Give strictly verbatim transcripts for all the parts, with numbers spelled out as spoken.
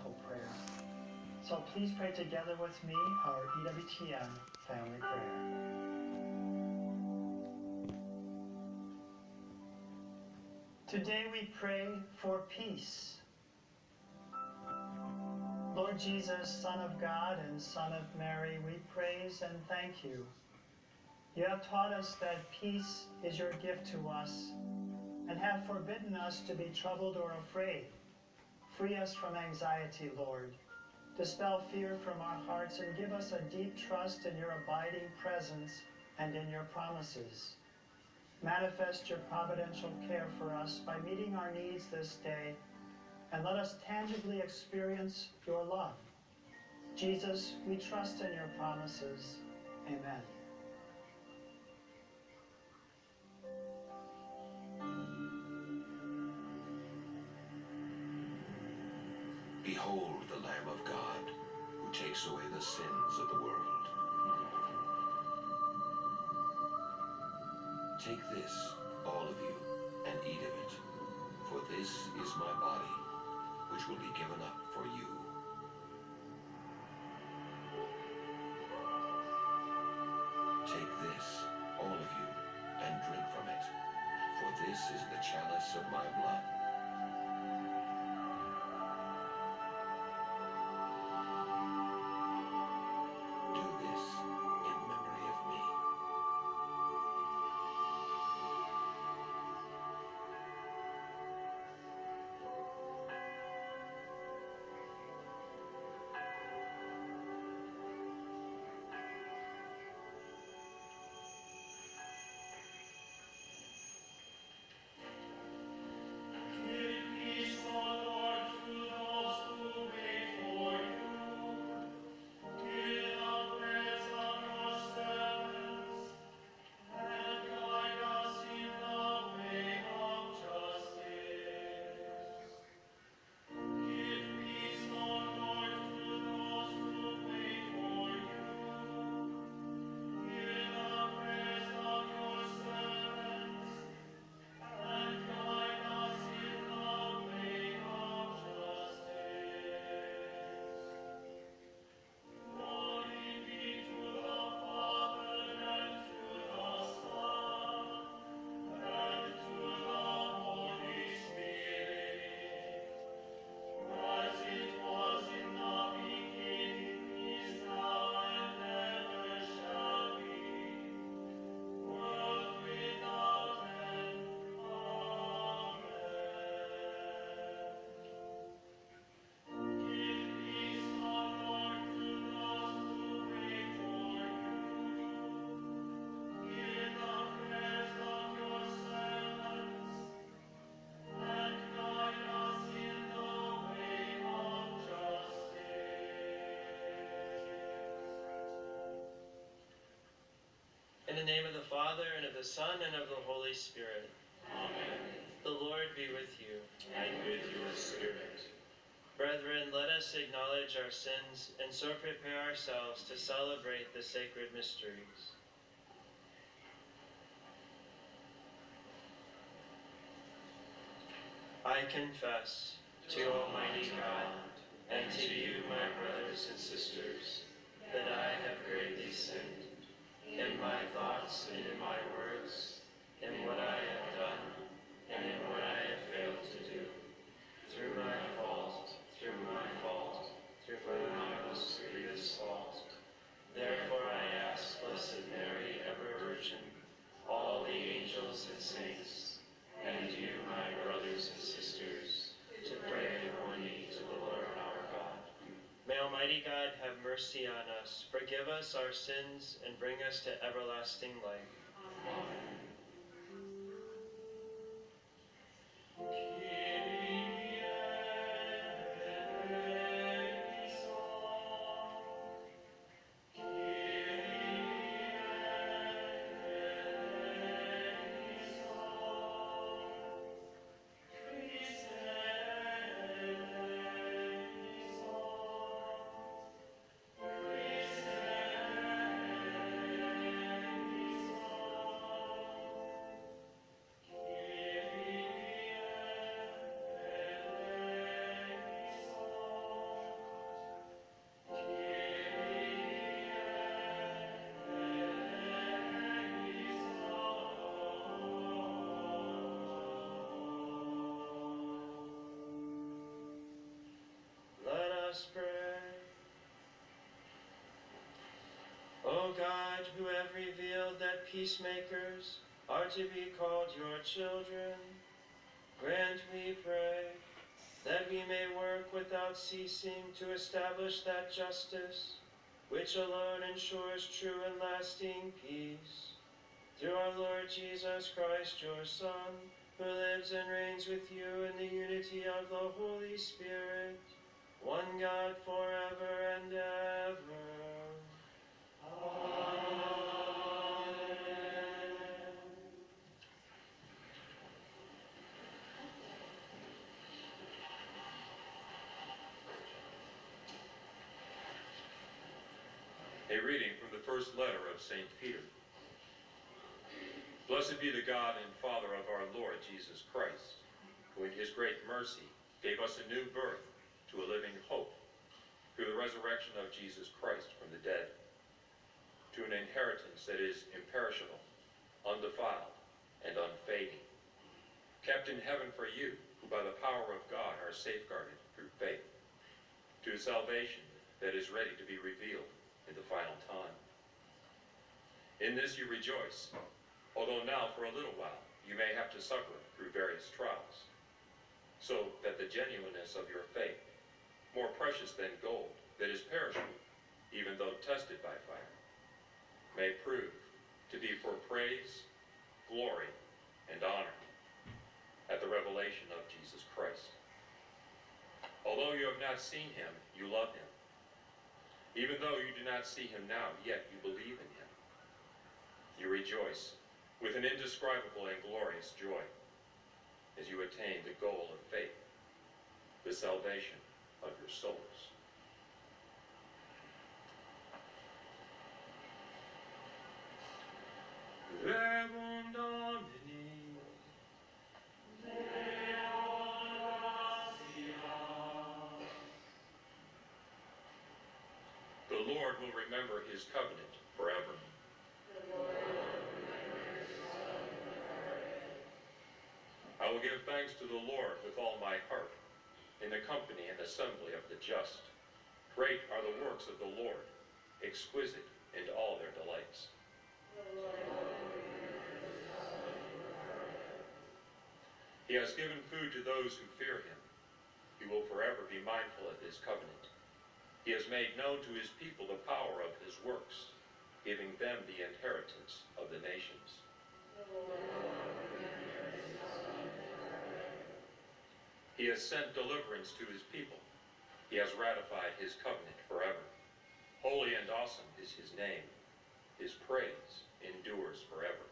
powerful prayer. So please pray together with me our E W T N family prayer. Today we pray for peace. Lord Jesus, Son of God and Son of Mary, we praise and thank you. You have taught us that peace is your gift to us and have forbidden us to be troubled or afraid. Free us from anxiety, Lord. Dispel fear from our hearts and give us a deep trust in your abiding presence and in your promises. Manifest your providential care for us by meeting our needs this day, and let us tangibly experience your love. Jesus, we trust in your promises. Amen. Behold the Lamb of God, who takes away the sins of the world. Take this, all of you, and eat of it, for this is my body, which will be given up for you. Take this, all of you, and drink from it, for this is the chalice of my blood. In the name of the Father, and of the Son, and of the Holy Spirit. Amen. The Lord be with you. And with your spirit. Brethren, let us acknowledge our sins, and so prepare ourselves to celebrate the sacred mysteries. I confess To Almighty God, and to you, my brothers and sisters, that I have greatly sinned in my thoughts and in my words, in what I have done, and in what I have failed to do, through my fault, through my fault, through my most grievous fault. Therefore I ask Blessed Mary, ever Virgin, all the angels and saints, and you, my brothers and sisters, to pray for me to the Lord our God. May Almighty God have mercy on us, forgive us our sins, and bring us to everlasting life. Amen. Amen. God, who have revealed that peacemakers are to be called your children, grant, we pray, that we may work without ceasing to establish that justice which alone ensures true and lasting peace. Through our Lord Jesus Christ, your Son, who lives and reigns with you in the unity of the Holy Spirit, one God forever and ever. A reading from the first letter of Saint Peter. Blessed be the God and Father of our Lord Jesus Christ, who in his great mercy gave us a new birth to a living hope through the resurrection of Jesus Christ from the dead, to an inheritance that is imperishable, undefiled, and unfading, kept in heaven for you, who by the power of God are safeguarded through faith, to salvation that is ready to be revealed in the final time. In this you rejoice, although now for a little while you may have to suffer through various trials, so that the genuineness of your faith, more precious than gold that is perishable, even though tested by fire, may prove to be for praise, glory, and honor at the revelation of Jesus Christ. Although you have not seen him, you love him. Even though you do not see him now, yet you believe in him. You rejoice with an indescribable and glorious joy as you attain the goal of faith, the salvation of your souls. Verbum Domini. The Lord will remember his covenant forever. I will give thanks to the Lord with all my heart, in the company and assembly of the just. Great are the works of the Lord, exquisite in all their delights. He has given food to those who fear him. He will forever be mindful of his covenant. He has made known to his people the power of his works, giving them the inheritance of the nations. He has sent deliverance to his people. He has ratified his covenant forever. Holy and awesome is his name. His praise endures forever.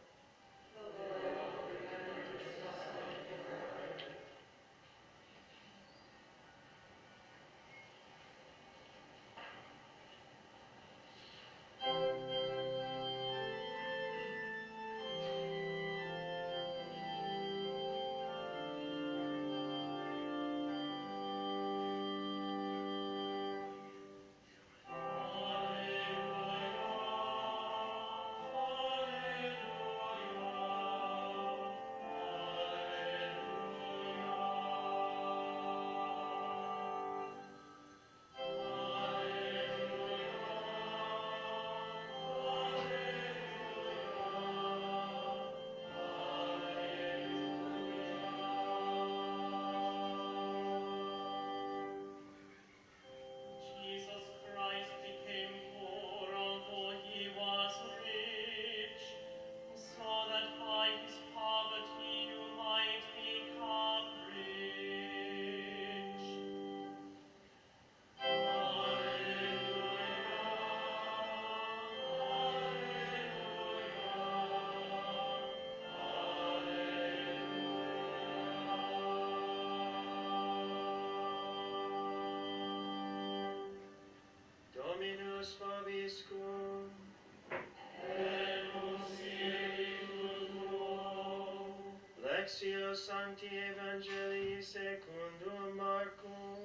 Dominus vobiscum. Et cum spiritu tuo. Lectio Sancti Evangelii secundum Marcum.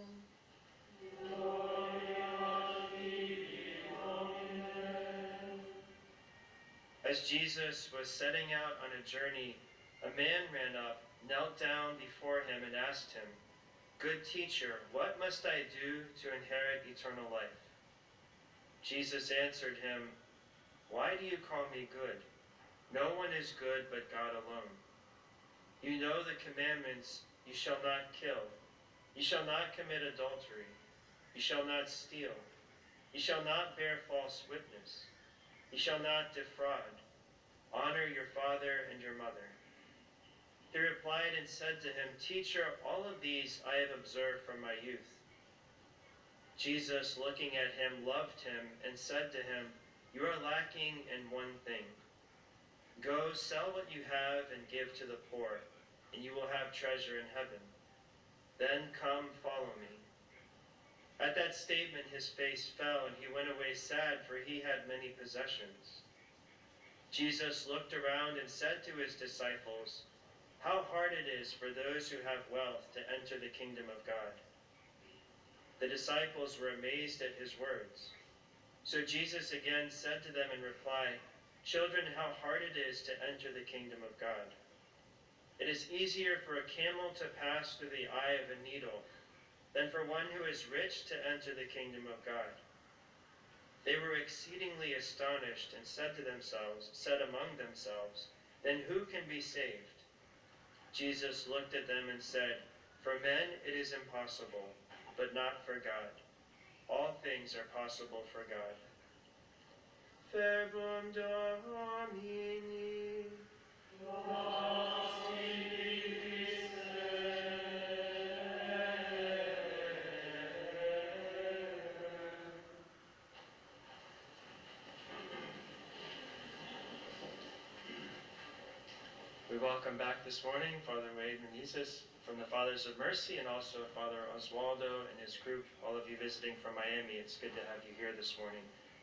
Gloria tibi, Domine. As Jesus was setting out on a journey, a man ran up, knelt down before him, and asked him, "Good teacher, what must I do to inherit eternal life?" Jesus answered him, Why do you call me good? No one is good but God alone. You know the commandments: you shall not kill, you shall not commit adultery, you shall not steal, you shall not bear false witness, you shall not defraud, honor your father and your mother. He replied and said to him, Teacher, all of these I have observed from my youth. Jesus, looking at him, loved him and said to him, You are lacking in one thing. Go, sell what you have and give to the poor, and you will have treasure in heaven. Then come, follow me. At that statement his face fell, and he went away sad, for he had many possessions. Jesus looked around and said to his disciples, How hard it is for those who have wealth to enter the kingdom of God. The disciples were amazed at his words. So Jesus again said to them in reply, Children, how hard it is to enter the kingdom of God. It is easier for a camel to pass through the eye of a needle than for one who is rich to enter the kingdom of God. They were exceedingly astonished and said to themselves, said among themselves, Then who can be saved? Jesus looked at them and said, For men it is impossible, but not for God. All things are possible for God. Verbum Domini. We welcome back this morning Father Wade Menezes from the Fathers of Mercy, and also Father Oswaldo and his group, all of you visiting from Miami. It's good to have you here this morning.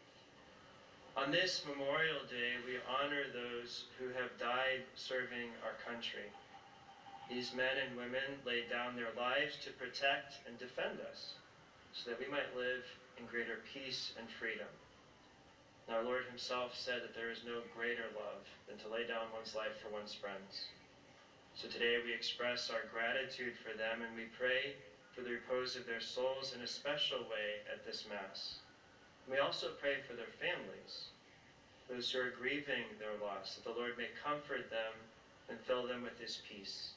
On this Memorial Day, we honor those who have died serving our country. These men and women laid down their lives to protect and defend us, so that we might live in greater peace and freedom. And our Lord himself said that there is no greater love than to lay down one's life for one's friends. So today we express our gratitude for them, and we pray for the repose of their souls in a special way at this Mass. We also pray for their families, those who are grieving their loss, that the Lord may comfort them and fill them with his peace.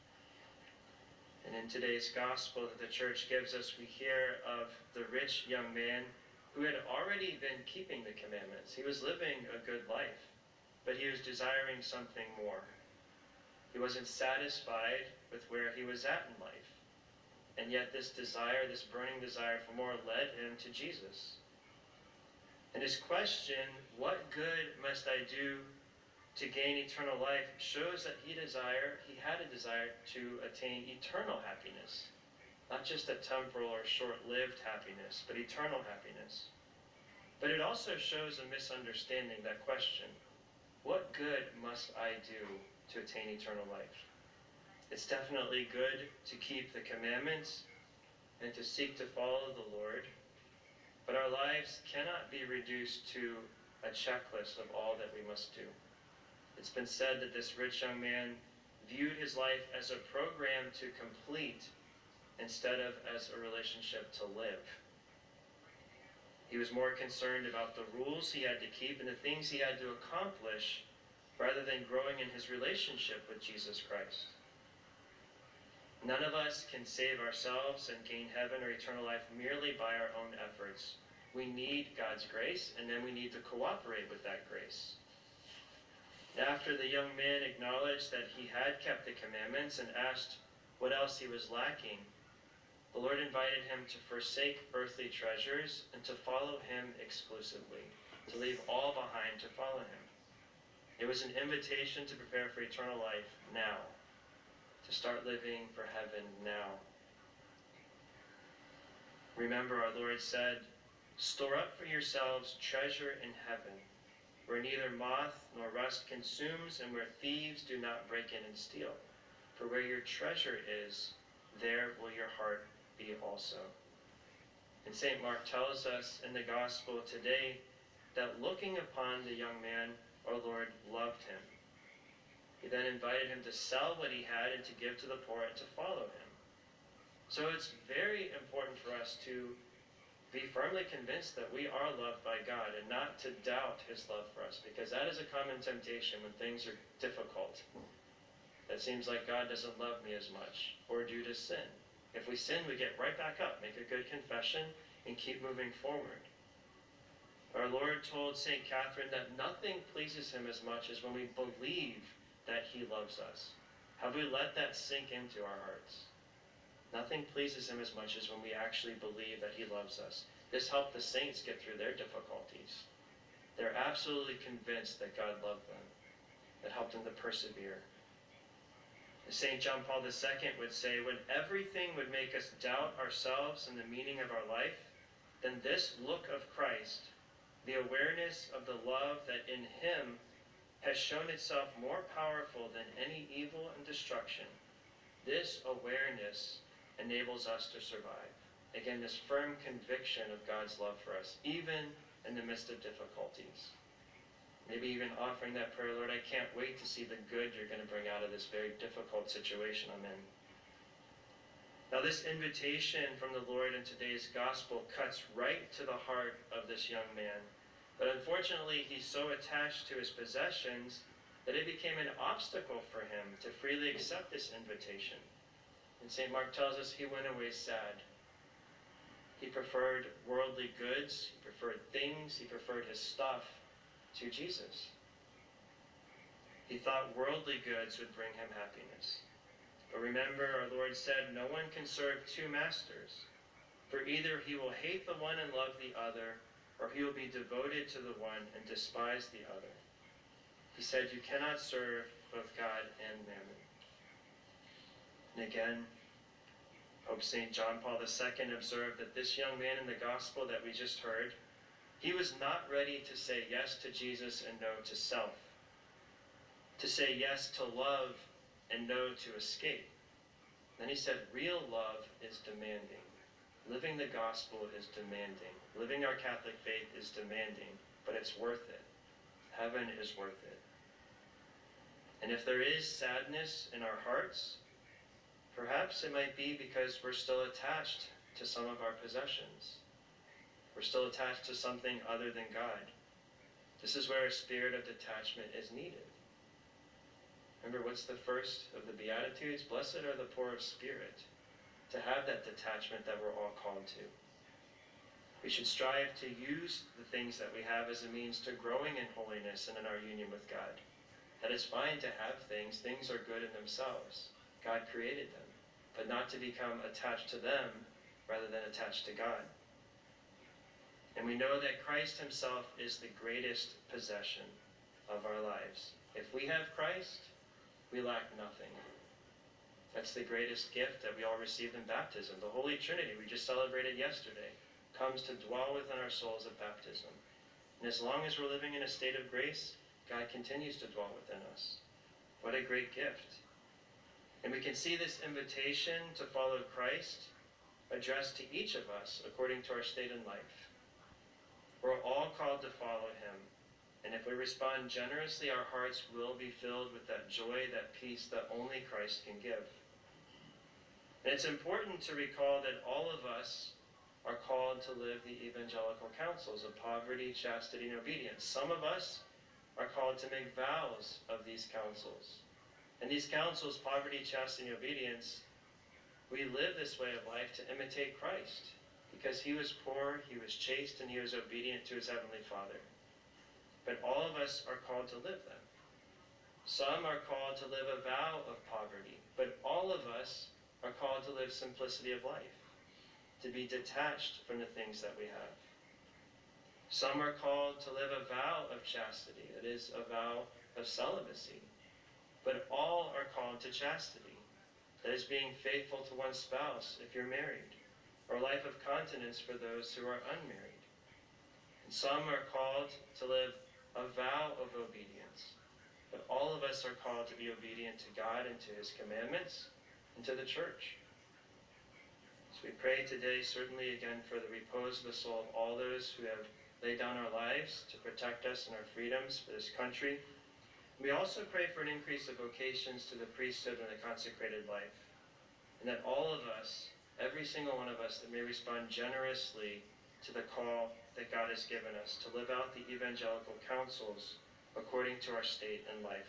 And in today's gospel that the church gives us, we hear of the rich young man who had already been keeping the commandments. He was living a good life, but he was desiring something more. He wasn't satisfied with where he was at in life. And yet this desire, this burning desire for more, led him to Jesus. And his question, what good must I do to gain eternal life, shows that he desire, he had a desire to attain eternal happiness. Not just a temporal or short-lived happiness, but eternal happiness. But it also shows a misunderstanding, that question. What good must I do to attain eternal life? It's definitely good to keep the commandments and to seek to follow the Lord, but our lives cannot be reduced to a checklist of all that we must do. It's been said that this rich young man viewed his life as a program to complete instead of as a relationship to live. He was more concerned about the rules he had to keep and the things he had to accomplish rather than growing in his relationship with Jesus Christ. None of us can save ourselves and gain heaven or eternal life merely by our own efforts. We need God's grace, and then we need to cooperate with that grace. After the young man acknowledged that he had kept the commandments and asked what else he was lacking, the Lord invited him to forsake earthly treasures and to follow him exclusively, to leave all behind to follow him. It was an invitation to prepare for eternal life now, to start living for heaven now. Remember, our Lord said, "Store up for yourselves treasure in heaven, where neither moth nor rust consumes and where thieves do not break in and steal. For where your treasure is, there will your heart be also." And Saint Mark tells us in the Gospel today that looking upon the young man, our Lord loved him. He then invited him to sell what he had and to give to the poor and to follow him. So it's very important for us to be firmly convinced that we are loved by God and not to doubt his love for us, because that is a common temptation when things are difficult. It seems like God doesn't love me as much, or due to sin. If we sin, we get right back up, make a good confession, and keep moving forward. Our Lord told Saint Catherine that nothing pleases him as much as when we believe that he loves us. Have we let that sink into our hearts? Nothing pleases him as much as when we actually believe that he loves us. This helped the saints get through their difficulties. They're absolutely convinced that God loved them. It helped them to persevere. Saint John Paul the Second would say, when everything would make us doubt ourselves and the meaning of our life, then this look of Christ, the awareness of the love that in him has shown itself more powerful than any evil and destruction, this awareness enables us to survive. Again, this firm conviction of God's love for us, even in the midst of difficulties. Maybe even offering that prayer, Lord, I can't wait to see the good you're going to bring out of this very difficult situation I'm in. Now, this invitation from the Lord in today's gospel cuts right to the heart of this young man. But unfortunately, he's so attached to his possessions that it became an obstacle for him to freely accept this invitation. And Saint Mark tells us he went away sad. He preferred worldly goods, he preferred things, he preferred his stuff to Jesus. He thought worldly goods would bring him happiness. But remember, our Lord said, no one can serve two masters, for either he will hate the one and love the other, or he will be devoted to the one and despise the other. He said, you cannot serve both God and mammon. And again, Pope Saint John Paul the Second observed that this young man in the gospel that we just heard, he was not ready to say yes to Jesus and no to self, to say yes to love and no to escape. Then he said, real love is demanding. Living the gospel is demanding. Living our Catholic faith is demanding, but it's worth it. Heaven is worth it. And if there is sadness in our hearts, perhaps it might be because we're still attached to some of our possessions. We're still attached to something other than God. This is where a spirit of detachment is needed. Remember, what's the first of the Beatitudes? Blessed are the poor of spirit. To have that detachment that we're all called to. We should strive to use the things that we have as a means to growing in holiness and in our union with God. That it's fine to have things. Things are good in themselves. God created them. But not to become attached to them rather than attached to God. And we know that Christ himself is the greatest possession of our lives. If we have Christ, we lack nothing. That's the greatest gift that we all received in baptism. The Holy Trinity, we just celebrated yesterday, comes to dwell within our souls at baptism. And as long as we're living in a state of grace, God continues to dwell within us. What a great gift. And we can see this invitation to follow Christ addressed to each of us according to our state in life. We're all called to follow him. And if we respond generously, our hearts will be filled with that joy, that peace that only Christ can give. And it's important to recall that all of us are called to live the evangelical counsels of poverty, chastity, and obedience. Some of us are called to make vows of these counsels. And these counsels, poverty, chastity, and obedience, we live this way of life to imitate Christ. Because he was poor, he was chaste, and he was obedient to his heavenly Father. But all of us are called to live them. Some are called to live a vow of poverty, but all of us are called to live simplicity of life, to be detached from the things that we have. Some are called to live a vow of chastity, that is, a vow of celibacy. But all are called to chastity, that is, being faithful to one's spouse if you're married, or a life of continence for those who are unmarried. And some are called to live a vow of obedience, but all of us are called to be obedient to God and to his commandments, and to the church. So we pray today, certainly again, for the repose of the soul of all those who have laid down our lives to protect us and our freedoms for this country. We also pray for an increase of vocations to the priesthood and the consecrated life, and that all of us, every single one of us, that may respond generously to the call that God has given us to live out the evangelical counsels according to our state and life.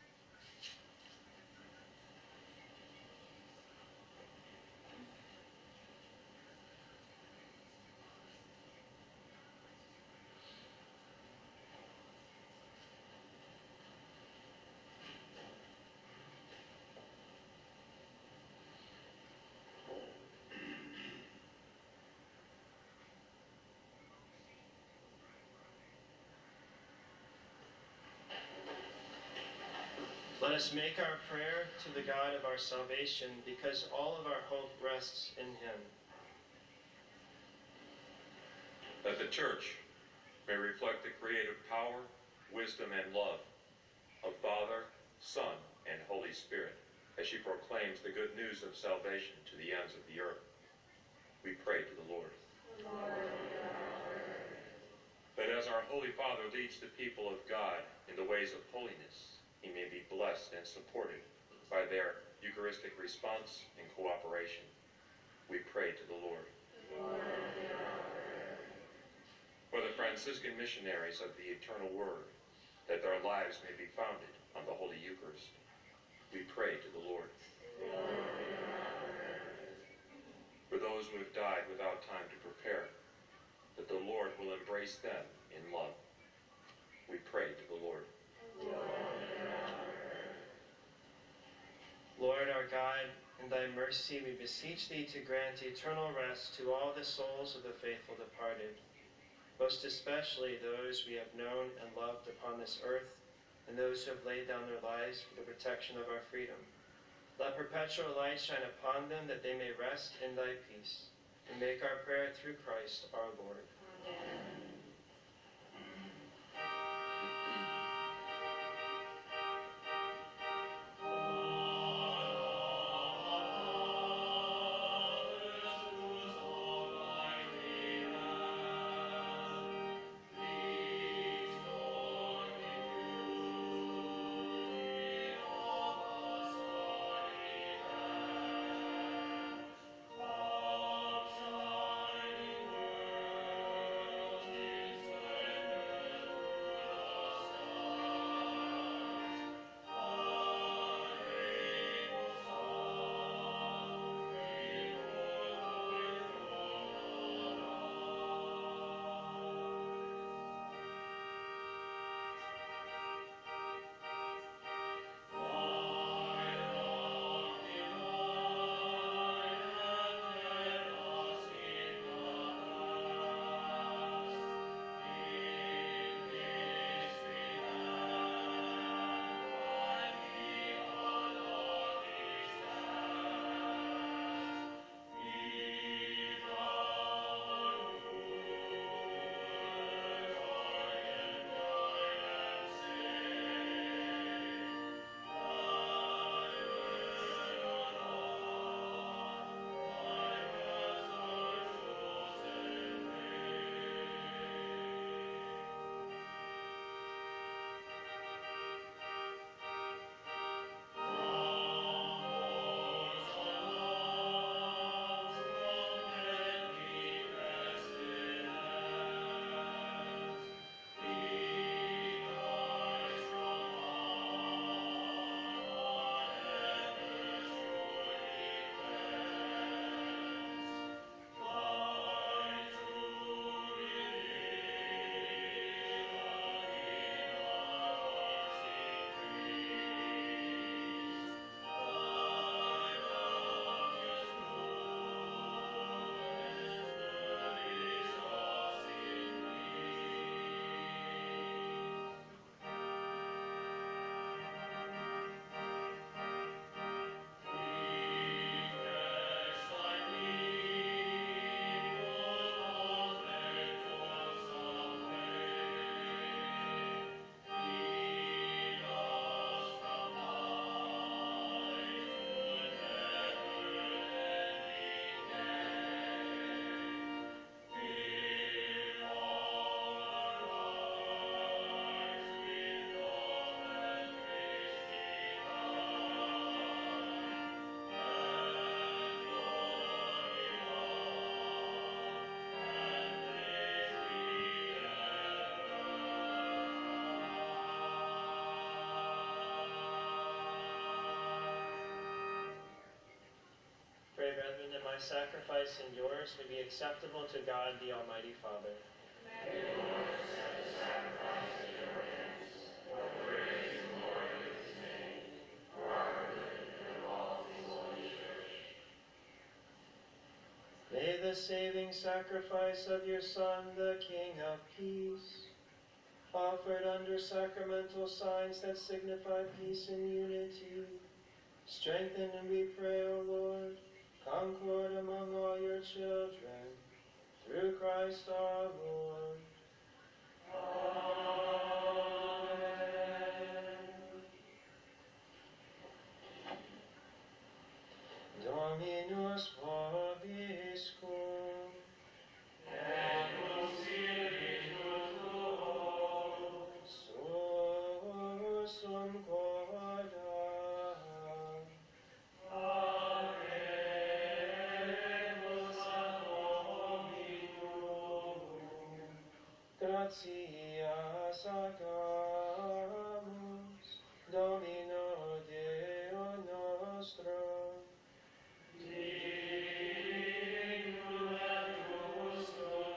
Let us make our prayer to the God of our salvation, because all of our hope rests in him. That the Church may reflect the creative power, wisdom, and love of Father, Son, and Holy Spirit as she proclaims the good news of salvation to the ends of the earth. We pray to the Lord. That as our Holy Father leads the people of God in the ways of holiness, he may be blessed and supported by their Eucharistic response and cooperation. We pray to the Lord. For the Franciscan missionaries of the eternal Word, that their lives may be founded on the Holy Eucharist, we pray to the Lord. For those who have died without time to prepare, that the Lord will embrace them in love, we pray to the Lord. Lord our God, in thy mercy we beseech thee to grant eternal rest to all the souls of the faithful departed, most especially those we have known and loved upon this earth, and those who have laid down their lives for the protection of our freedom. Let perpetual light shine upon them, that they may rest in thy peace. We make our prayer through Christ our Lord. Amen. pray, brethren, that my sacrifice and yours may be acceptable to God, the Almighty Father. May the Lord accept the sacrifice at your hands, for praise and glory of his name, for our good and of all his holy church. May the saving sacrifice of your Son, the King of peace, offered under sacramental signs that signify peace and unity, strengthen and we pray, O Lord, concord among all your children, through Christ our Lord. Amen. Dominus vobiscum. Et cum spiritu tuo. Sursum corda. Abemus ad Dominum. Gratias agamus, Domino Deo nostro. Dignum et justum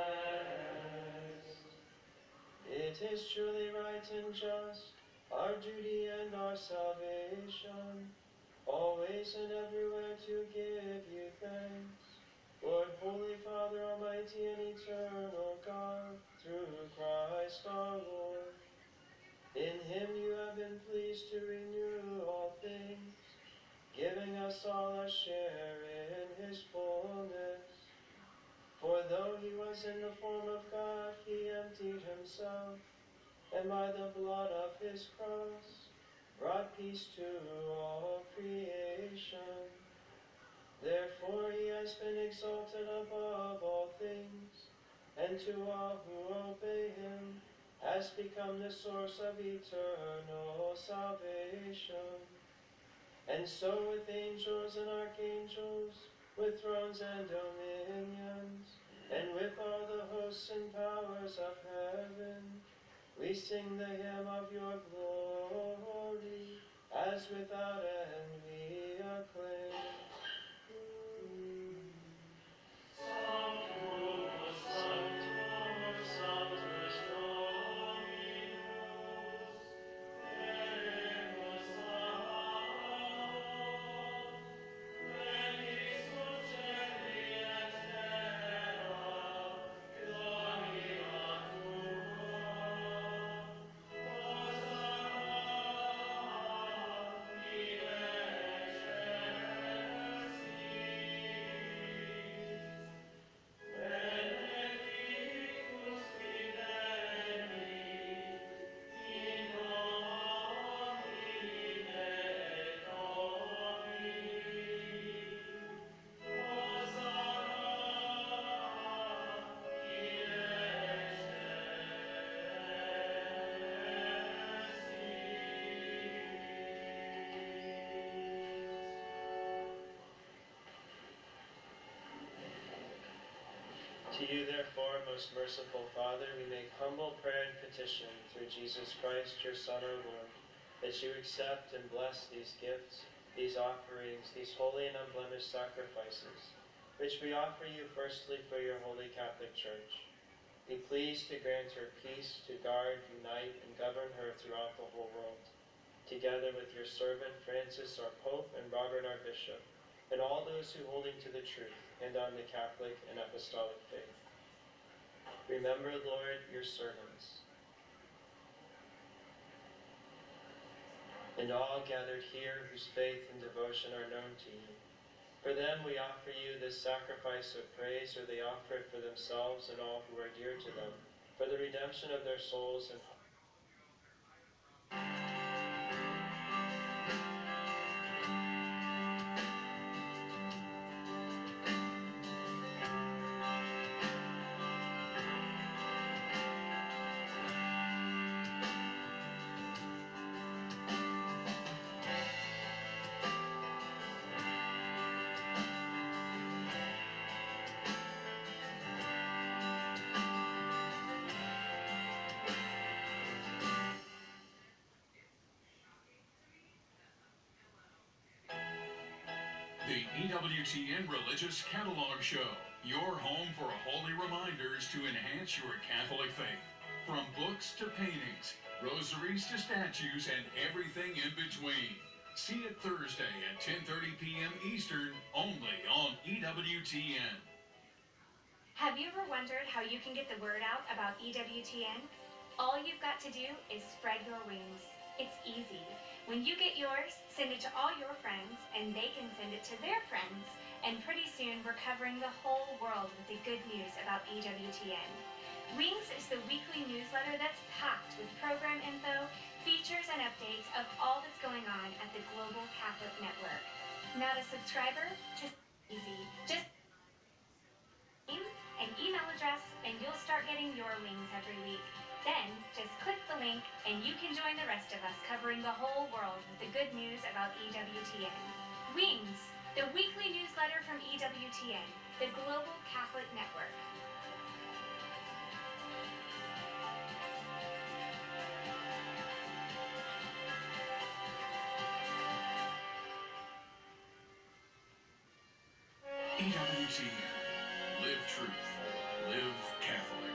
est. It is truly right and just, our duty and our salvation, always and everywhere to give you thanks. Lord, Holy Father, Almighty and Eternal God, through Christ our Lord. In him you have been pleased to renew all things, giving us all a share in his fullness. For though he was in the form of God, he emptied himself, and by the blood of his cross brought peace to all creation. Therefore he has been exalted above all things, and to all who obey him has become the source of eternal salvation. And so with angels and archangels, with thrones and dominions, and with all the hosts and powers of heaven, we sing the hymn of your glory, as without end we acclaim. Sanctus, Sanctus, Sanctus Dominus, Deus Sabaoth, benedictus celi et terra, gloria tua. Hosanna in excelsis. Benedictus fidei, in nomine Domini. Hosanna in To you, therefore, most merciful Father, we make humble prayer and petition through Jesus Christ, your Son, our Lord, that you accept and bless these gifts, these offerings, these holy and unblemished sacrifices, which we offer you firstly for your holy Catholic Church. Be pleased to grant her peace, to guard, unite, and govern her throughout the whole world, together with your servant Francis, our Pope, and Robert, our Bishop, and all those who, holding to the truth, hand on the Catholic and Apostolic faith. Remember, Lord, your servants, and all gathered here whose faith and devotion are known to you. For them we offer you this sacrifice of praise, or they offer it for themselves and all who are dear to them, for the redemption of their souls and E W T N Religious Catalog Show, your home for holy reminders to enhance your Catholic faith. From books to paintings, rosaries to statues, and everything in between. See it Thursday at ten thirty p m Eastern, only on E W T N. Have you ever wondered how you can get the word out about E W T N? All you've got to do is spread your wings. It's easy. When you get yours, send it to all your friends, and they can send it to their friends. And pretty soon, we're covering the whole world with the good news about E W T N. Wings is the weekly newsletter that's packed with program info, features, and updates of all that's going on at the Global Catholic Network. Not a subscriber? Just easy. Just name and email address, and you'll start getting your wings every week. Then, just click the link, and you can join the rest of us covering the whole world with the good news about E W T N. Wings, the weekly newsletter from E W T N, the Global Catholic Network. E W T N. Live truth. Live Catholic.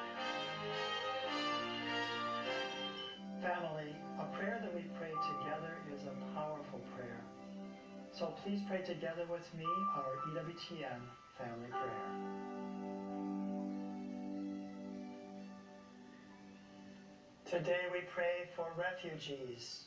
Family, a prayer that we pray together is a powerful prayer. So please pray together with me our E W T N family prayer. Today we pray for refugees.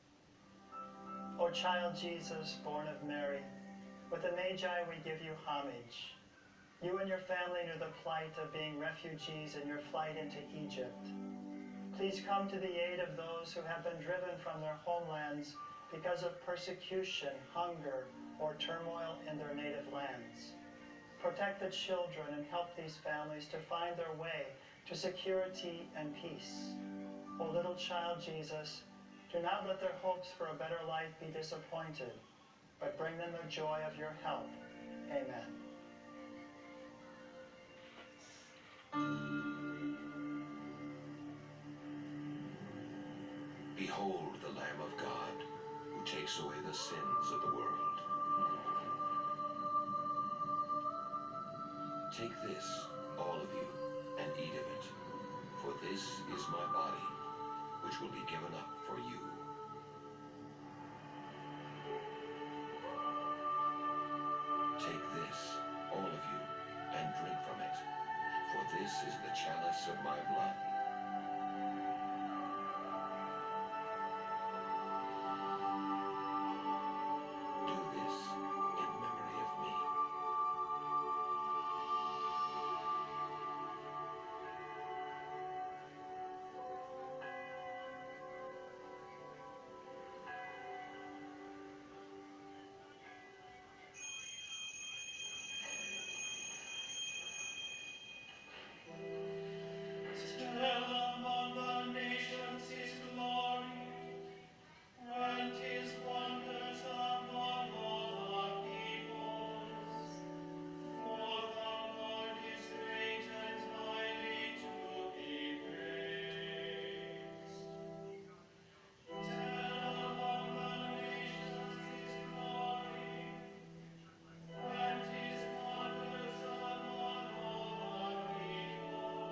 O child Jesus, born of Mary, with the Magi we give you homage. You and your family knew the plight of being refugees in your flight into Egypt. Please come to the aid of those who have been driven from their homelands because of persecution, hunger, or turmoil in their native lands. Protect the children and help these families to find their way to security and peace. O little child Jesus, do not let their hopes for a better life be disappointed, but bring them the joy of your help. Amen. Behold the Lamb of God, who takes away the sins of the world. Take this, all of you, and eat of it, for this is my body, which will be given up for you. Take this, all of you, and drink from it, for this is the chalice of my blood. Do this in memory of me. Tell among the nations his glory, and his wonders among all the peoples. For the Lord is great and highly to be praised. Tell among the nations his glory, and his wonders among all the peoples.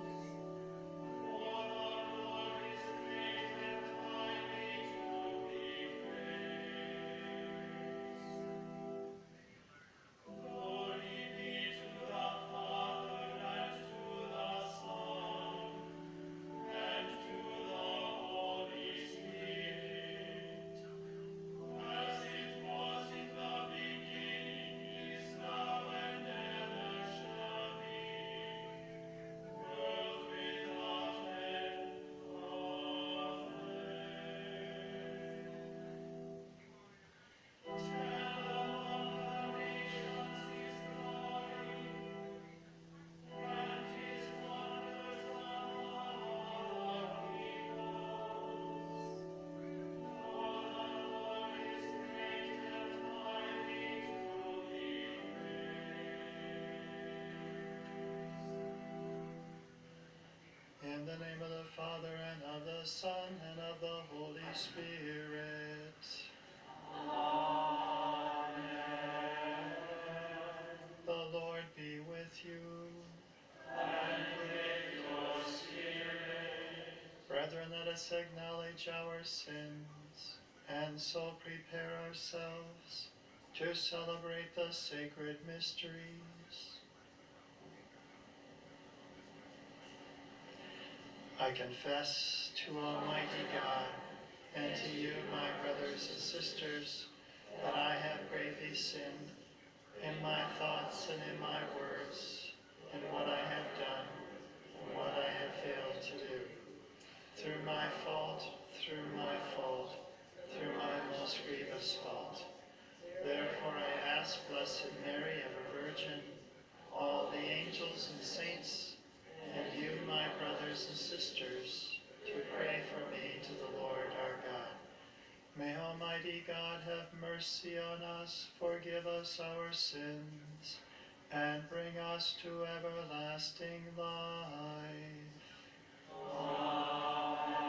For the Lord is great and highly to be praised. Glory be to the Father, and to the Son, and to the Holy Spirit, as it was in the beginning, is now, and ever shall be, world without end. Amen. Tell among the nations his glory, and his wonders among all the peoples. For the Lord is great and highly to be praised. In the name of the Father, and of the Son, and of the Holy Spirit. Amen. Brethren, let us acknowledge our sins, and so prepare ourselves to celebrate the sacred mysteries. I confess to Almighty God and to you, my brothers and sisters, that I have gravely sinned in my thoughts and in my words, in what I have done and what I have failed to do. Through my fault, through my fault, through my most grievous fault. Therefore I ask Blessed Mary, ever Virgin, all the angels and saints, and you, my brothers and sisters, to pray for me to the Lord our God. May Almighty God have mercy on us, forgive us our sins, and bring us to everlasting life. Amen.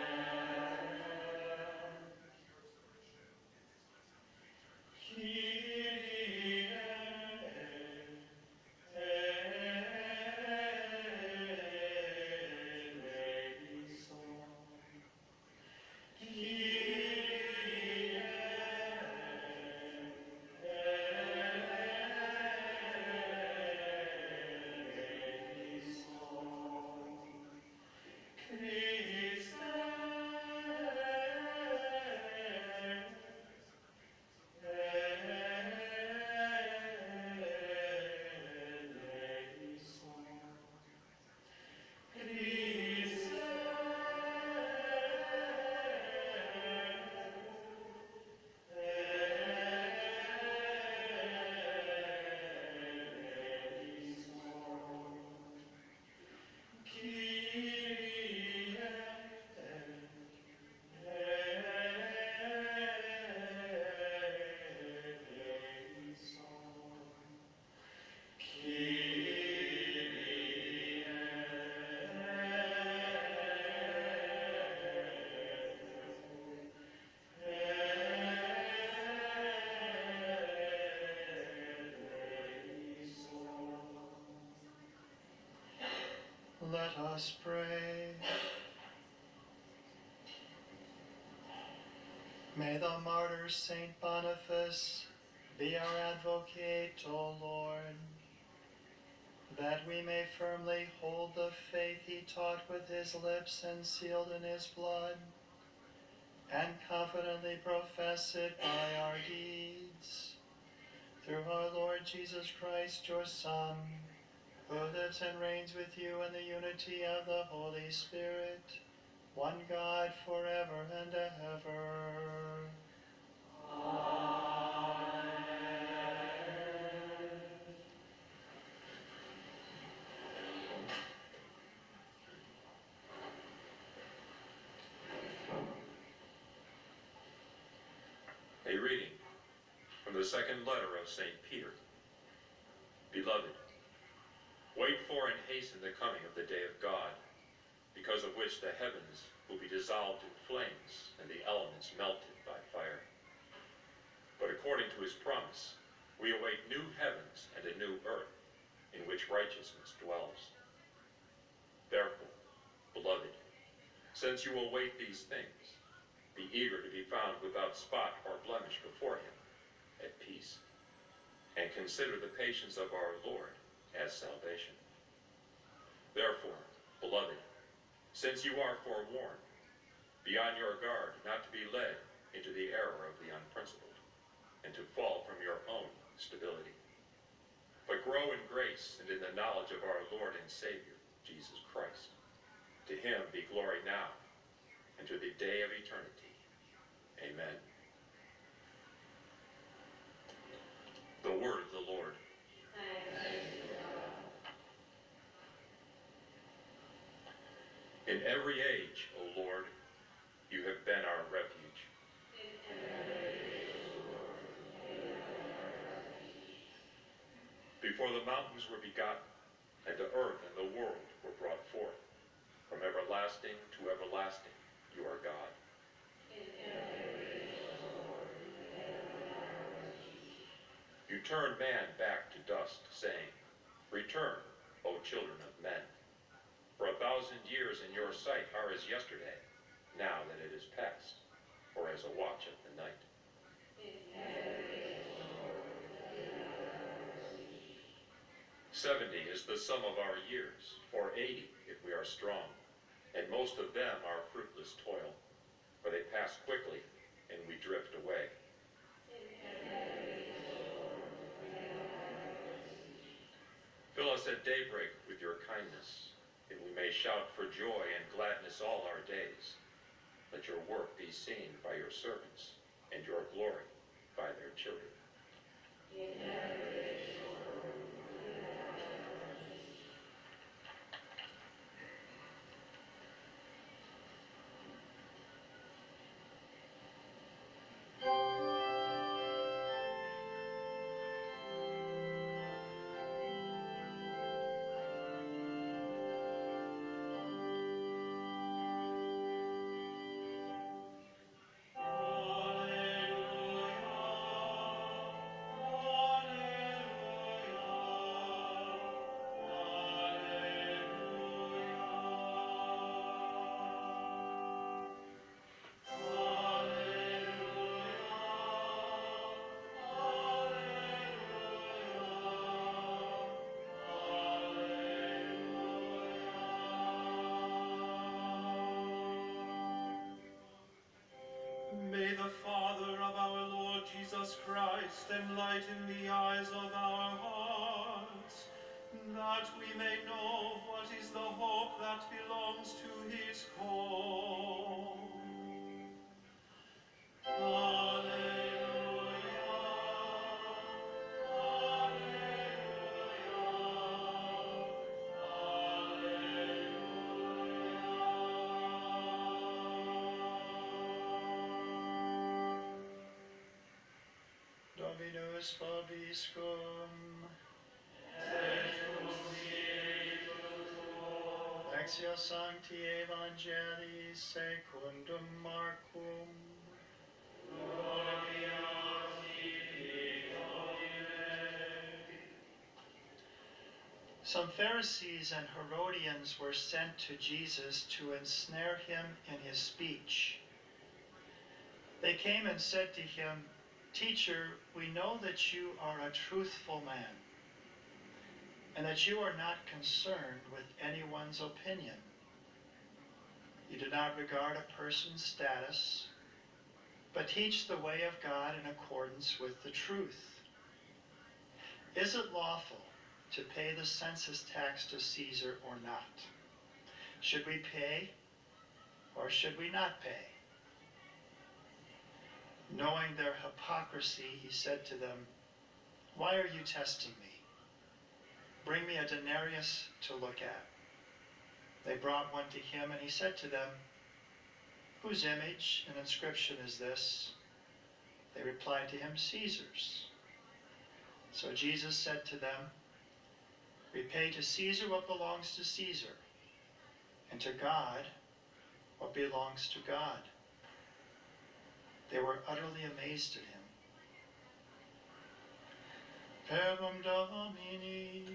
Let us pray. May the martyr Saint Boniface be our advocate, O Lord, that we may firmly hold the faith he taught with his lips and sealed in his blood, and confidently profess it by our deeds. Through our Lord Jesus Christ, your Son, who lives and reigns with you in the unity of the Holy Spirit, one God, forever and ever. Amen. A reading from the second letter of Saint Peter. Beloved, wait for and hasten the coming of the day of God, because of which the heavens will be dissolved in flames and the elements melted by fire. But according to his promise, we await new heavens and a new earth, in which righteousness dwells. Therefore, beloved, since you await these things, be eager to be found without spot or blemish before him, at peace, and consider the patience of our Lord as salvation. Therefore, beloved, since you are forewarned, be on your guard not to be led into the error of the unprincipled, and to fall from your own stability. But grow in grace and in the knowledge of our Lord and Savior, Jesus Christ. To him be glory now, and to the day of eternity. Amen. The word of the Lord. In every age, O Lord, you have been our refuge. Before the mountains were begotten, and the earth and the world were brought forth, from everlasting to everlasting, you are God. You turn man back to dust, saying, return, O children of men. For a thousand years in your sight are as yesterday, now that it is past, or as a watch of the night. Seventy is the sum of our years, or eighty if we are strong, and most of them are fruitless toil, for they pass quickly, and we drift away. Fill us at daybreak with your kindness, that we may shout for joy and gladness all our days. Let your work be seen by your servants, and your glory by their children. May the Father of our Lord Jesus Christ enlighten the eyes of our hearts, that we may know what is the hope that belongs to his call. Alleluia, Dominus vobiscum. Lectio Sancti Evangelii secundum Marcum. Some Pharisees and Herodians were sent to Jesus to ensnare him in his speech. They came and said to him, "Teacher, we know that you are a truthful man, and that you are not concerned with anyone's opinion. You do not regard a person's status, but teach the way of God in accordance with the truth. Is it lawful to pay the census tax to Caesar or not? Should we pay or should we not pay?" Knowing their hypocrisy, he said to them, "Why are you testing me? Bring me a denarius to look at." They brought one to him, and he said to them, "Whose image and inscription is this?" They replied to him, "Caesar's." So Jesus said to them, "Repay to Caesar what belongs to Caesar, and to God what belongs to God." They were utterly amazed at him. Verbum Domini.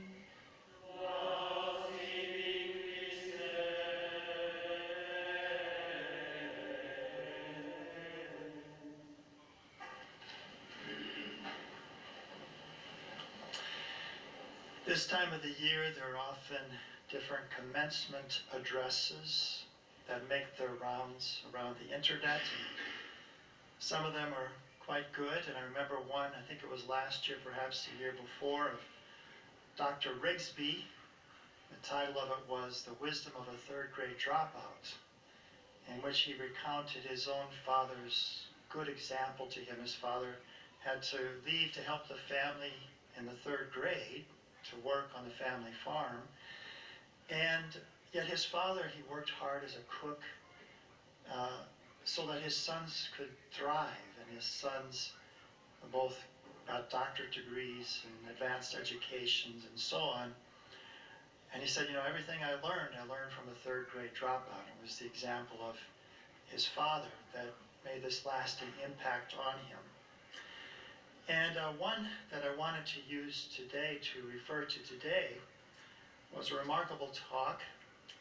This time of the year, there are often different commencement addresses that make their rounds around the internet. Some of them are quite good, and I remember one, I think it was last year, perhaps the year before, of Doctor Rigsby. The title of it was "The Wisdom of a Third Grade Dropout," in which he recounted his own father's good example to him. His father had to leave to help the family in the third grade to work on the family farm, and yet his father, he worked hard as a cook, uh, so that his sons could thrive, and his sons both got doctorate degrees and advanced educations and so on. And he said, you know, everything I learned, I learned from a third grade dropout. It was the example of his father that made this lasting impact on him. And uh, one that I wanted to use today, to refer to today, was a remarkable talk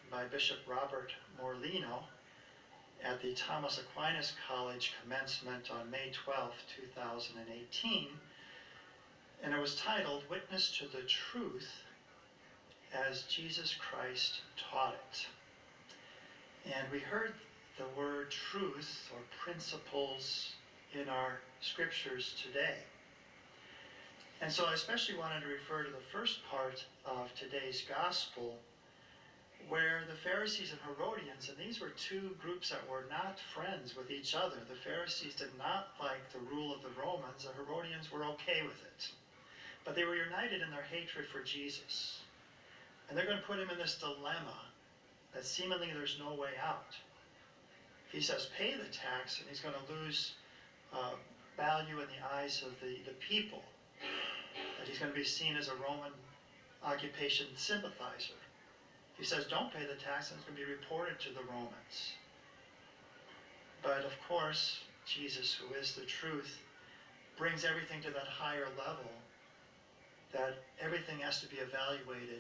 by Bishop Robert Morlino at the Thomas Aquinas College commencement on May twelfth, two thousand eighteen, and it was titled, Witness to the Truth as Jesus Christ Taught It. And we heard the word truth or principles in our scriptures today. And so I especially wanted to refer to the first part of today's gospel, where the Pharisees and Herodians, and these were two groups that were not friends with each other. The Pharisees did not like the rule of the Romans. The Herodians were okay with it. But they were united in their hatred for Jesus. And they're going to put him in this dilemma that seemingly there's no way out. If he says pay the tax, and he's going to lose uh, value in the eyes of the, the people, that he's going to be seen as a Roman occupation sympathizer. If he says don't pay the tax, then it's going to be reported to the Romans. But of course, Jesus, who is the truth, brings everything to that higher level, that everything has to be evaluated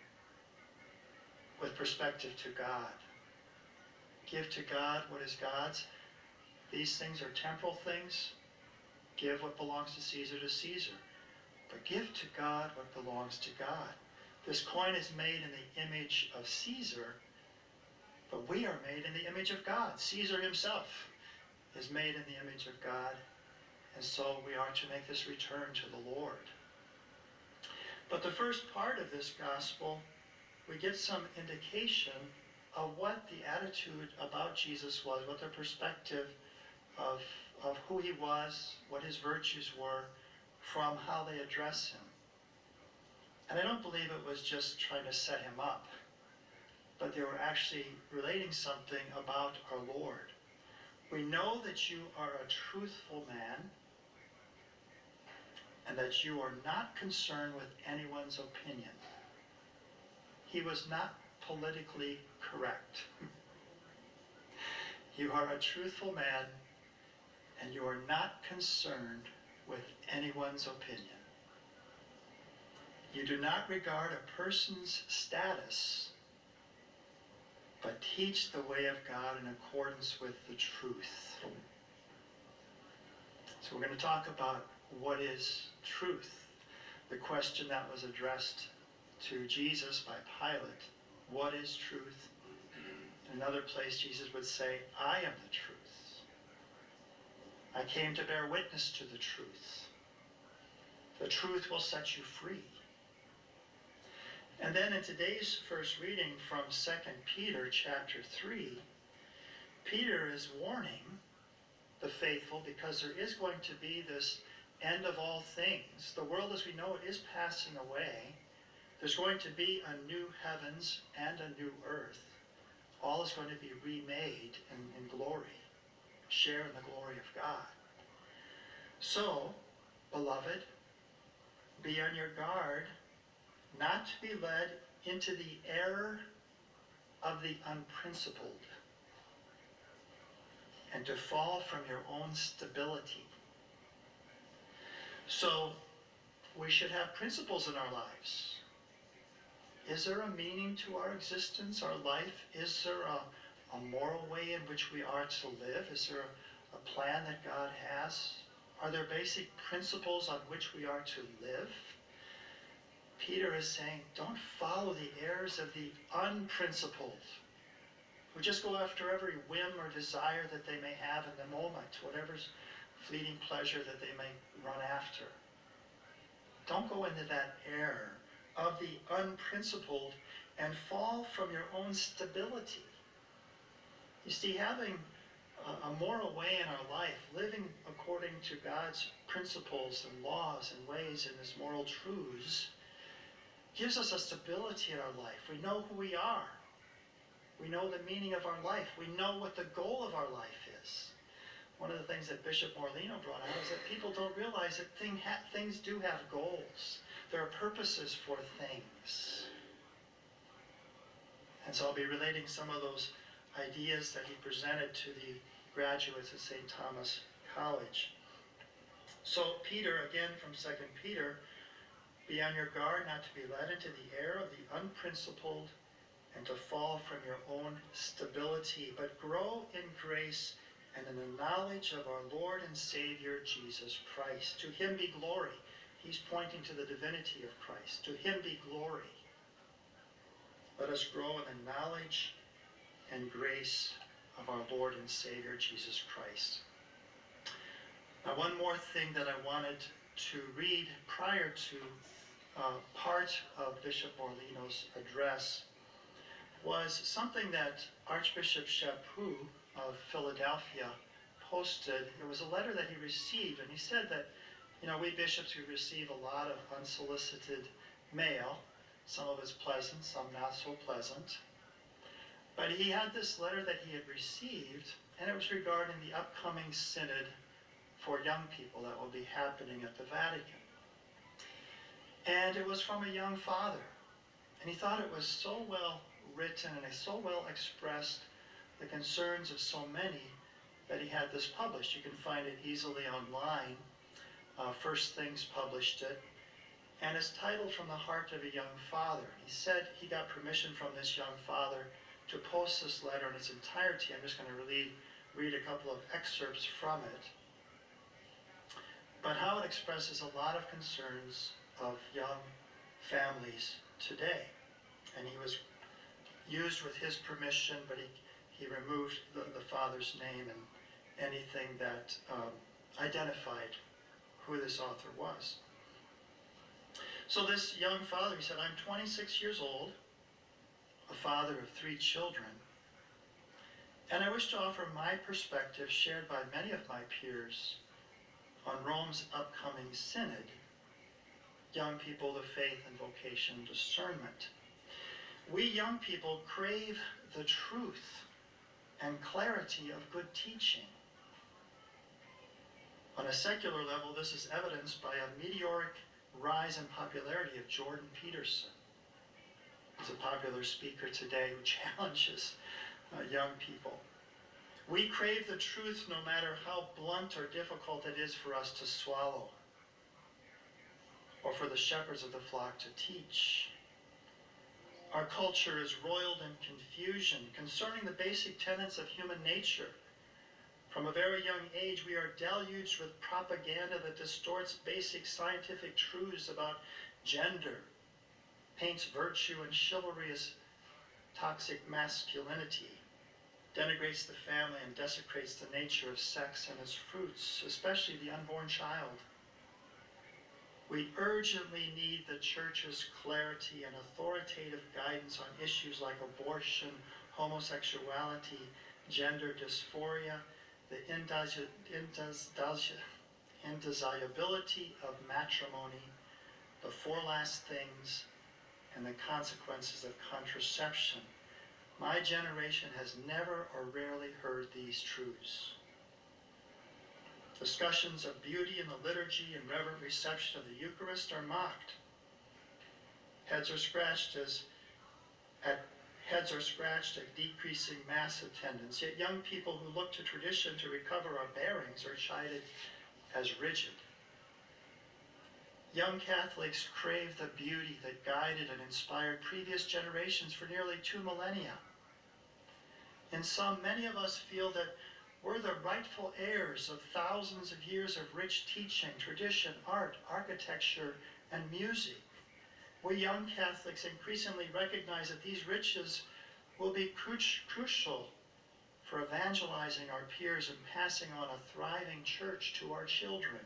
with perspective to God. Give to God what is God's. These things are temporal things. Give what belongs to Caesar to Caesar. But give to God what belongs to God. This coin is made in the image of Caesar, but we are made in the image of God. Caesar himself is made in the image of God, and so we are to make this return to the Lord. But the first part of this gospel, we get some indication of what the attitude about Jesus was, what their perspective of, of who he was, what his virtues were, from how they address him. And I don't believe it was just trying to set him up, but they were actually relating something about our Lord. We know that you are a truthful man, and that you are not concerned with anyone's opinion. He was not politically correct. You are a truthful man, and you are not concerned with anyone's opinion. You do not regard a person's status, but teach the way of God in accordance with the truth. So we're going to talk about what is truth. The question that was addressed to Jesus by Pilate, what is truth? In another place, Jesus would say, I am the truth. I came to bear witness to the truth. The truth will set you free. And then in today's first reading from Second Peter chapter three, Peter is warning the faithful, because there is going to be this end of all things. The world as we know it is passing away. There's going to be a new heavens and a new earth. All is going to be remade in, in glory. Share in the glory of God. So, beloved, be on your guard not to be led into the error of the unprincipled, and to fall from your own stability. So, we should have principles in our lives. Is there a meaning to our existence, our life? Is there a, a moral way in which we are to live? Is there a, a plan that God has? Are there basic principles on which we are to live? Peter is saying, don't follow the errors of the unprincipled, who just go after every whim or desire that they may have in the moment, whatever's fleeting pleasure that they may run after. Don't go into that error of the unprincipled and fall from your own stability. You see, having a, a moral way in our life, living according to God's principles and laws and ways and his moral truths, gives us a stability in our life. We know who we are. We know the meaning of our life. We know what the goal of our life is. One of the things that Bishop Morlino brought out is that people don't realize that thing ha things do have goals. There are purposes for things. And so I'll be relating some of those ideas that he presented to the graduates at Saint Thomas College. So Peter, again from Second Peter, be on your guard not to be led into the error of the unprincipled, and to fall from your own stability, but grow in grace and in the knowledge of our Lord and Savior Jesus Christ. To him be glory. He's pointing to the divinity of Christ. To him be glory. Let us grow in the knowledge and grace of our Lord and Savior Jesus Christ. Now, one more thing that I wanted to read prior to uh, part of Bishop Morlino's address was something that Archbishop Chaput of Philadelphia posted. It was a letter that he received, and he said that, you know, we bishops, we receive a lot of unsolicited mail. Some of it's pleasant, some not so pleasant. But he had this letter that he had received, and it was regarding the upcoming synod for young people that will be happening at the Vatican. And it was from a young father. And he thought it was so well written and so well expressed the concerns of so many that he had this published. You can find it easily online. Uh, First Things published it. And it's titled From the Heart of a Young Father. He said he got permission from this young father to post this letter in its entirety. I'm just going to read, read a couple of excerpts from it. But how it expresses a lot of concerns of young families today. And he was used with his permission, but he, he removed the, the father's name and anything that um, identified who this author was. So this young father, he said, I'm twenty-six years old, a father of three children, and I wish to offer my perspective, shared by many of my peers, on Rome's upcoming synod, Young People, the Faith and Vocation Discernment. We young people crave the truth and clarity of good teaching. On a secular level, this is evidenced by a meteoric rise in popularity of Jordan Peterson. He's a popular speaker today who challenges uh, young people. We crave the truth no matter how blunt or difficult it is for us to swallow, or for the shepherds of the flock to teach. Our culture is roiled in confusion concerning the basic tenets of human nature. From a very young age, we are deluged with propaganda that distorts basic scientific truths about gender, paints virtue and chivalry as toxic masculinity, denigrates the family and desecrates the nature of sex and its fruits, especially the unborn child. We urgently need the Church's clarity and authoritative guidance on issues like abortion, homosexuality, gender dysphoria, the indesirability of matrimony, the four last things, and the consequences of contraception. My generation has never or rarely heard these truths. Discussions of beauty in the liturgy and reverent reception of the Eucharist are mocked. Heads are scratched as at heads are scratched at decreasing mass attendance. Yet young people who look to tradition to recover our bearings are chided as rigid. Young Catholics crave the beauty that guided and inspired previous generations for nearly two millennia. In some, many of us feel that we're the rightful heirs of thousands of years of rich teaching, tradition, art, architecture, and music. We young Catholics increasingly recognize that these riches will be cru crucial for evangelizing our peers and passing on a thriving church to our children.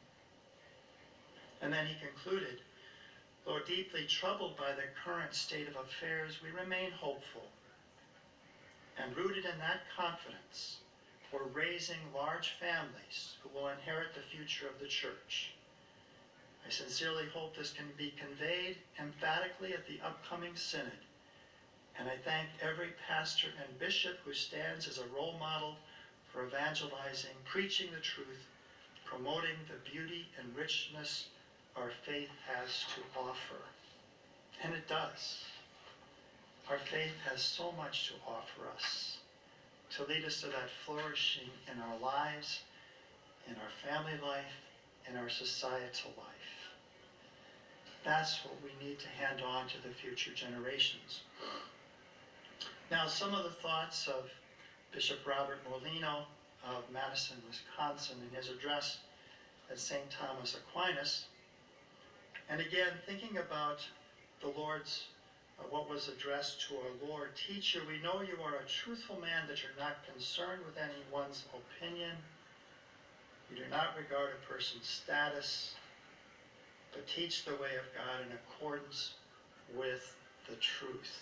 And then he concluded, though deeply troubled by the current state of affairs, we remain hopeful. And rooted in that confidence, we're raising large families who will inherit the future of the church. I sincerely hope this can be conveyed emphatically at the upcoming synod, and I thank every pastor and bishop who stands as a role model for evangelizing, preaching the truth, promoting the beauty and richness our faith has to offer. And it does. Our faith has so much to offer us, to lead us to that flourishing in our lives, in our family life, in our societal life. That's what we need to hand on to the future generations. Now, some of the thoughts of Bishop Robert Molino of Madison, Wisconsin, in his address at Saint Thomas Aquinas. And again, thinking about the Lord's, uh, what was addressed to our Lord, "Teacher, we know you are a truthful man, that you're not concerned with anyone's opinion. You do not regard a person's status, but teach the way of God in accordance with the truth."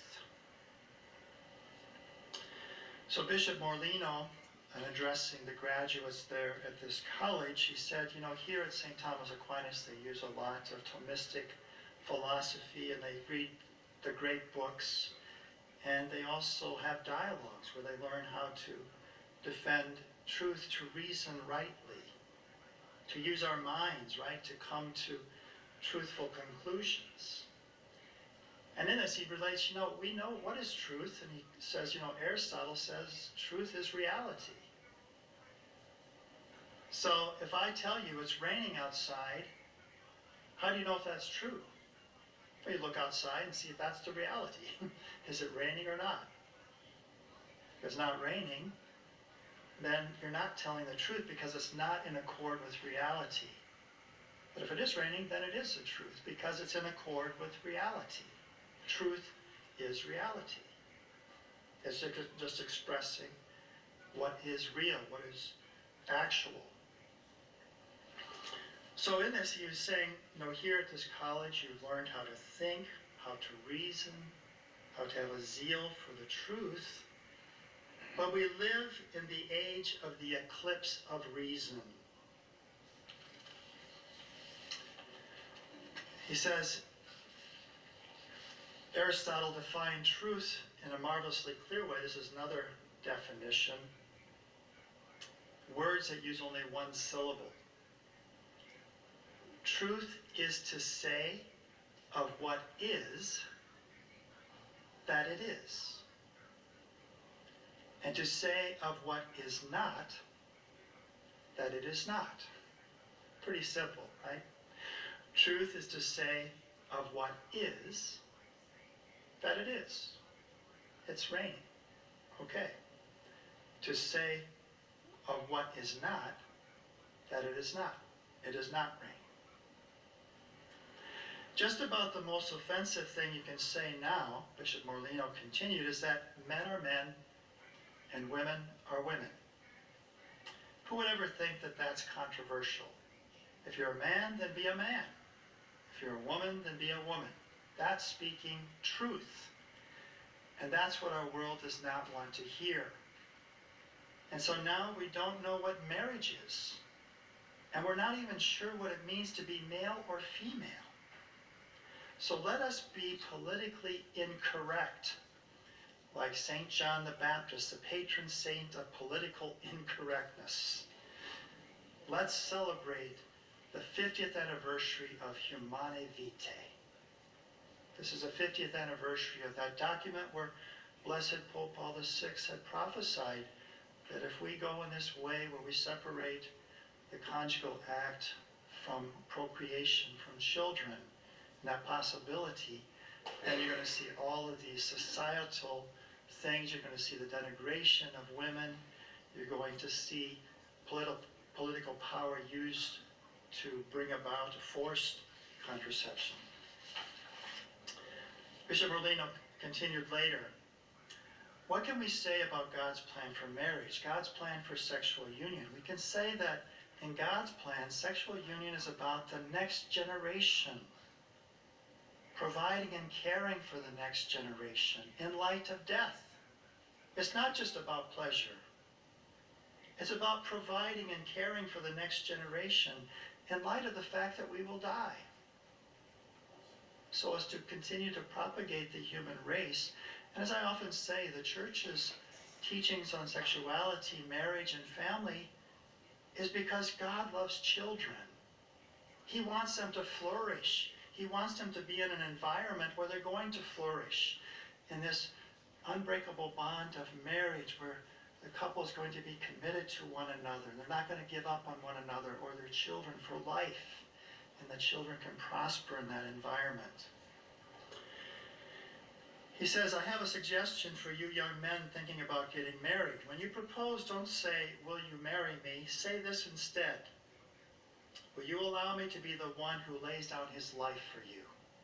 So Bishop Morlino, in addressing the graduates there at this college, he said, you know, here at Saint Thomas Aquinas, they use a lot of Thomistic philosophy, and they read the great books, and they also have dialogues where they learn how to defend truth, to reason rightly, to use our minds, right, to come to truthful conclusions. And in this he relates, you know, we know what is truth, and he says, you know, Aristotle says truth is reality. So if I tell you it's raining outside, how do you know if that's true? Well, you look outside and see if that's the reality. Is it raining or not? If it's not raining, then you're not telling the truth, because it's not in accord with reality. But if it is raining, then it is the truth, because it's in accord with reality. Truth is reality. It's just expressing what is real, what is actual. So in this, he was saying, you know, here at this college, you've learned how to think, how to reason, how to have a zeal for the truth. But we live in the age of the eclipse of reason. He says, Aristotle defined truth in a marvelously clear way. This is another definition. Words that use only one syllable. Truth is to say of what is that it is, and to say of what is not that it is not. Pretty simple, right? Truth is to say of what is that it is. It's raining. Okay. To say of what is not that it is not. It is not raining. Just about the most offensive thing you can say now, Bishop Morlino continued, is that men are men and women are women. Who would ever think that that's controversial? If you're a man, then be a man. If you're a woman, then be a woman. That's speaking truth. And that's what our world does not want to hear. And so now we don't know what marriage is. And we're not even sure what it means to be male or female. So let us be politically incorrect, like Saint John the Baptist, the patron saint of political incorrectness. Let's celebrate the fiftieth anniversary of Humanae Vitae. This is the fiftieth anniversary of that document where Blessed Pope Paul the Sixth had prophesied that if we go in this way where we separate the conjugal act from procreation, from children, and that possibility, then you're going to see all of these societal things. You're going to see the denigration of women. You're going to see politi political power used to bring about forced contraception. Bishop Morlino continued later, what can we say about God's plan for marriage, God's plan for sexual union? We can say that in God's plan, sexual union is about the next generation, providing and caring for the next generation in light of death. It's not just about pleasure. It's about providing and caring for the next generation in light of the fact that we will die, so as to continue to propagate the human race. And as I often say, the church's teachings on sexuality, marriage, and family is because God loves children. He wants them to flourish. He wants them to be in an environment where they're going to flourish in this unbreakable bond of marriage, where the couple is going to be committed to one another. They're not going to give up on one another or their children for life, and the children can prosper in that environment. He says, I have a suggestion for you young men thinking about getting married. When you propose, don't say, will you marry me? Say this instead. Will you allow me to be the one who lays down his life for you?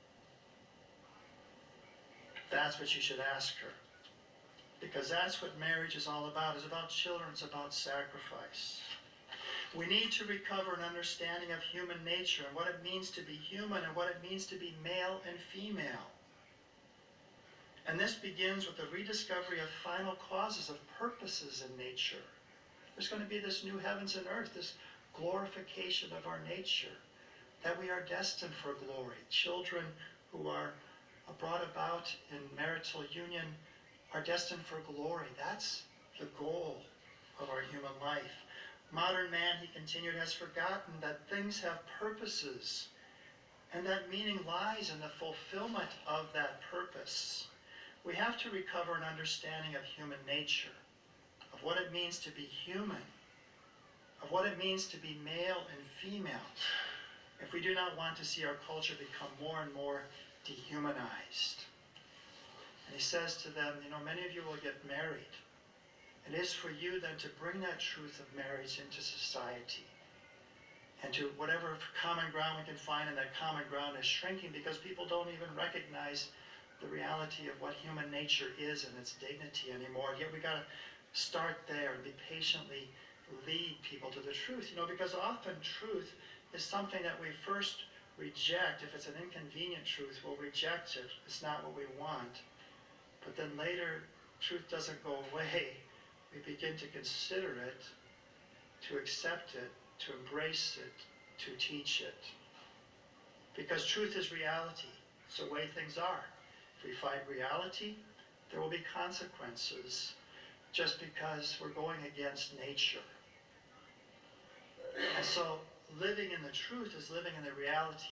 That's what you should ask her. Because that's what marriage is all about. It's about children. It's about sacrifice. We need to recover an understanding of human nature and what it means to be human and what it means to be male and female. And this begins with the rediscovery of final causes of purposes in nature. There's going to be this new heavens and earth, this glorification of our nature, that we are destined for glory. Children who are brought about in marital union are destined for glory. That's the goal of our human life. Modern man, he continued, has forgotten that things have purposes, and that meaning lies in the fulfillment of that purpose. We have to recover an understanding of human nature, of what it means to be human, of what it means to be male and female, if we do not want to see our culture become more and more dehumanized. And he says to them, you know, many of you will get married. It is for you then to bring that truth of marriage into society. And to whatever common ground we can find, and that common ground is shrinking because people don't even recognize the reality of what human nature is and its dignity anymore. Yet we got to start there and be patiently lead people to the truth. You know, because often truth is something that we first reject. If it's an inconvenient truth, we'll reject it. It's not what we want. But then later, truth doesn't go away. We begin to consider it, to accept it, to embrace it, to teach it. Because truth is reality. It's the way things are. If we find reality, there will be consequences just because we're going against nature. And so living in the truth is living in the reality